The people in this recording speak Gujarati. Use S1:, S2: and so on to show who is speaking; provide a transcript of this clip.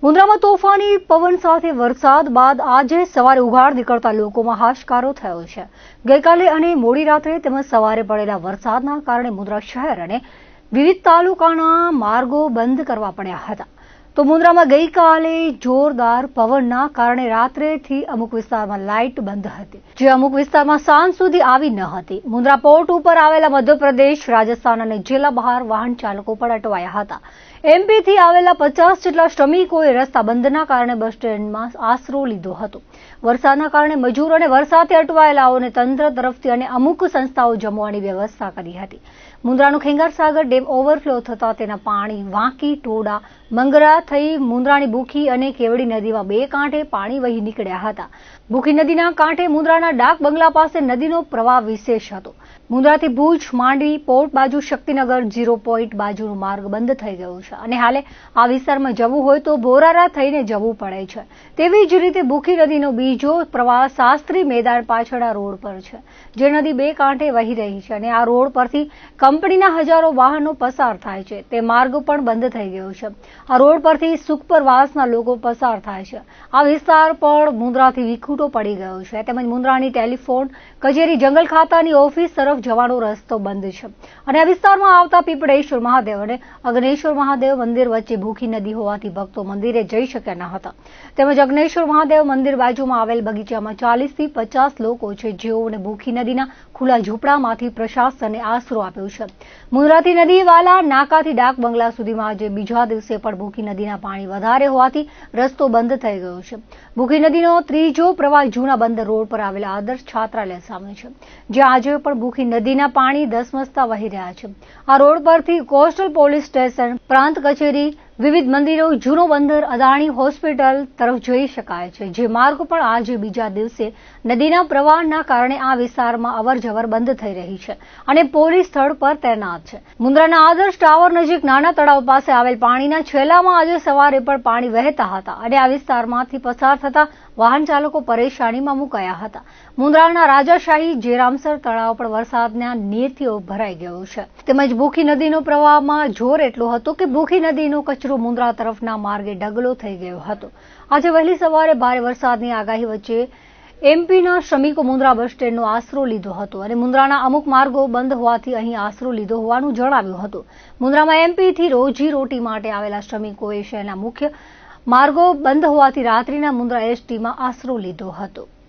S1: મુન્દ્રામાં તોફાની પવન સાથે વરસાદ બાદ આજે સવારે ઉઘાડ નીકળતા લોકોમાં હાશકારો થયો છે। ગઈકાલે અને મોડી રાત્રે તેમજ સવારે પડેલા વરસાદના કારણે મુન્દ્રા શહેર અને વિવિધ તાલુકાના માર્ગો બંધ કરવા પડ્યા હતા। તો મુન્દ્રામાં ગઈકાલે જોરદાર પવનના કારણે રાત્રેથી અમુક વિસ્તારમાં લાઇટ બંધ હતી, જે અમુક વિસ્તારમાં સાંજ સુધી આવી ન હતી। મુન્દ્રા પોર્ટ ઉપર આવેલા મધ્યપ્રદેશ, રાજસ્થાન અને જિલ્લા બહાર વાહન ચાલકો પણ અટવાયા હતા। એમપીથી આવેલા 50 જેટલા શ્રમિકોએ રસ્તા બંધના કારણે બસ સ્ટેન્ડમાં આશરો લીધો હતો। વરસાદના કારણે મજૂરો અને વરસાદથી અટવાયેલાઓને તંત્ર તરફથી અને અમુક સંસ્થાઓ જમવાની વ્યવસ્થા કરી હતી। મુન્દ્રાનો ખેંગારસાગર ડેમ ઓવરફ્લો થતા તેના પાણી વાંકી, ટોડા, મંગરા થઈ મુન્દ્રાની ભૂખી અને કેવડી નદીમાં બે કાંઠે પાણી વહી નીકળ્યા હતા। ભૂખી નદીના કાંઠે મુન્દ્રાના ડાક બંગલા પાસે નદીનો પ્રવાહ વિશેષ હતો। મુન્દ્રાથી ભુજ, માંડવી, પોર્ટ બાજુ શક્તિનગર 0 પોઈન્ટ બાજુનો માર્ગ બંધ થઈ ગયો છે અને હાલે આ વિસ્તારમાં જવું હોય તો બોરારા થઈને જવું પડે છે। તેવી જ રીતે ભૂખી નદીનો બીજો પ્રવાહ શાસ્ત્રી મેદાન પાછળના રોડ પર છે, જે નદી બે કાંઠે વહી રહી છે અને આ રોડ પરથી કંપનીના હજારો વાહનો પસાર થાય છે। તે માર્ગ પણ બંધ થઈ ગયો છે। આ રોડ પરથી સુખપરવાસના લોકો પસાર થાય છે। આ વિસ્તાર પણ મુન્દ્રાથી વિખૂટો પડી ગયો છે, તેમજ મુન્દ્રાની ટેલિફોન કચેરી, જંગલ ખાતાની ઓફિસ તરફ જવાનો રસ્તો બંધ છે અને આ વિસ્તારમાં આવતા પીપળેશ્વર મહાદેવ અને અગ્નેશ્વર મહાદેવ મંદિર વચ્ચે ભૂખી નદી હોવાથી ભક્તો મંદિરે જઈ શક્યા ન હતા। તેમજ અગ્નેશ્વર મહાદેવ મંદિર બાજુમાં આવેલ બગીચામાં 40 થી 50 લોકો છે, જેઓને ભૂખી નદીના ખુલ્લા ઝૂંપડામાંથી પ્રશાસને આશરો આપ્યો છે। મુન્દ્રાથી નદીવાલા નાકાથી ડાક બંગલા સુધીમાં આજે બીજા દિવસે પણ ભૂખી નદીના પાણી વધારે હોવાથી રસ્તો બંધ થઈ ગયો છે। ભૂખી નદીનો ત્રીજો પ્રવાહ જૂના બંદર રોડ પર આવેલા આદર્શ છાત્રાલય સામે છે, જ્યાં આજે પણ ભૂખી નદીના પાણી ધસમસતા વહી રહ્યા છે। આ રોડ પરથી કોસ્ટલ પોલીસ સ્ટેશન, પ્રાંત કચેરી, વિવિધ મંદિરો, જૂનો બંદર, અદાણી હોસ્પિટલ તરફ જઈ શકાય છે, જે માર્ગ પણ આજે બીજા દિવસે નદીના પ્રવાહના કારણે આ વિસ્તારમાં અવરજવર બંધ થઈ રહી છે અને પોલીસ સ્થળ પર તૈનાત છે। મુન્દ્રાના આદર્શ ટાવર નજીક નાના તળાવ પાસે આવેલ પાણીના છેલ્લામાં આજે સવારે પણ પાણી વહેતા હતા અને આ વિસ્તારમાંથી પસાર થતા વાહન ચાલકો પરેશાનીમાં મુકાયા હતા। મુન્દ્રાના રાજાશાહી જેરામસર તળાવ પણ વરસાદના નીરથી ભરાઈ ગયો છે, તેમજ ભૂખી નદીનો પ્રવાહમાં જોર એટલો હતો કે ભૂખી નદીનો કચરો મુન્દ્રા તરફના માર્ગે ઢગલો થઈ ગયો હતો। આજે વહેલી સવારે ભારે વરસાદની આગાહી વચ્ચે એમપીના શ્રમિકો મુન્દ્રા બસ સ્ટેન્ડનો આશરો લીધો હતો અને મુન્દ્રાના અમુક માર્ગો બંધ હોવાથી અહીં આશરો લીધો હોવાનું જણાવ્યું હતું। મુન્દ્રામાં એમપીથી રોજી રોટી માટે આવેલા શ્રમિકોએ શહેરના મુખ્ય માર્ગો બંધ હોવાથી રાત્રિના મુન્દ્રા એસટીમાં આશરો લીધો હતો।